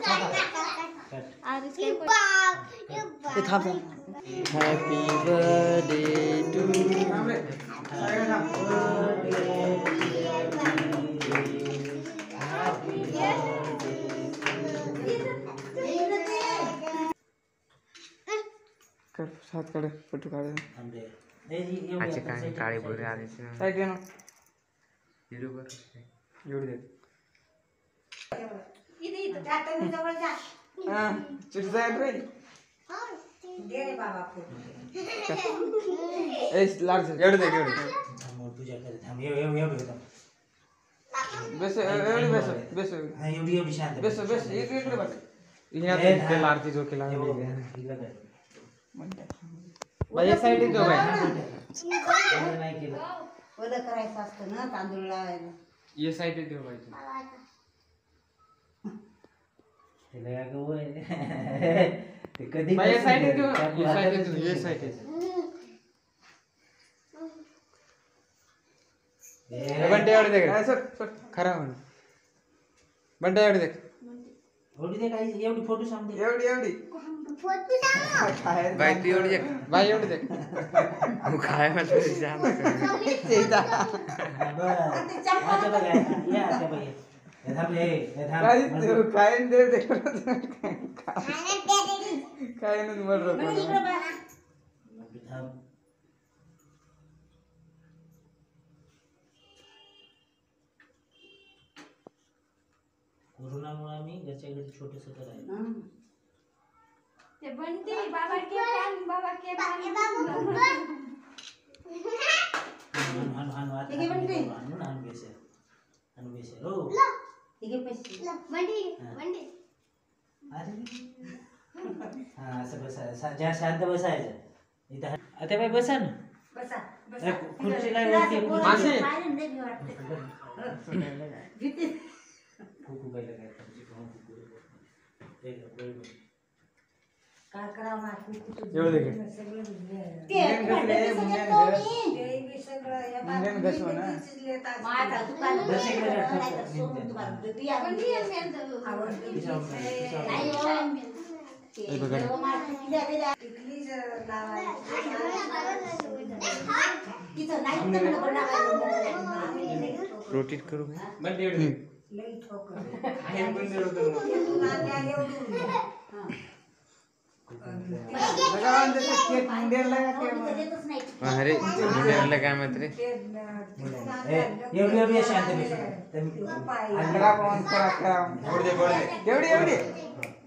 Happy birthday to कर साथ काढ फोटो काढ आजची काय काळी भुरी आली काय घेणं बरोबर एवढी दे इथे जाता जवळ जा हां चिट जाय रे दे रे बाबा ए लाड एवढी दे एवढी तुझ्या थांब एवढी बस एवढी बस बस एवढी शांत बस बस इकडे बस ते लाडची जोकी लागली बाई साइड जो बाई नाही केलं ओलं करायचं असतं ना तांदूळ लावायला ये साइड देऊ बाई तिला का होय ते कधी बाई साइड देऊ ये साइड देऊ ये साइड बंटे एवढे देख सर खरा म्हण बंटे एवढे देख एवढी दे काय एवढी फोटो सांग एवढी एवढी फोटो सांग बाई तू एवढी देख बाई एवढी देख तू काय म्हणतो जाम आता बघा या आता बघा हे थांब हे थांब काय दे दे काय नाही मर थांब कोरोनामुळे आम्ही घरच्या घरी छोटस करायला ते बनते बाबा के पान बाबा के पान ठीक आहे, बनते. हो ठीक आहे पैसे हा असं बसायचं ज्या शांत बसायचं इथं आता बाई बसा ना बसा ए, खुर्चीला वरती मासे. फुकू पहिलं काय खुर्ची पाहून फुकू बरोबर काय करावं माझं एवढं दे सगळं मुंग्यान घस म्हणा. माझा दुकान बस इकडे जा, रोटेट करू बंटे एवढी लई ठोकर आहे पण दे लगा अंदर से केक मुंडेर लगा के अरे मुंड्याला काय म्हणत रे एवढी एवढी शांत बस अंदरा कौन करा एवढी एवढी एवढी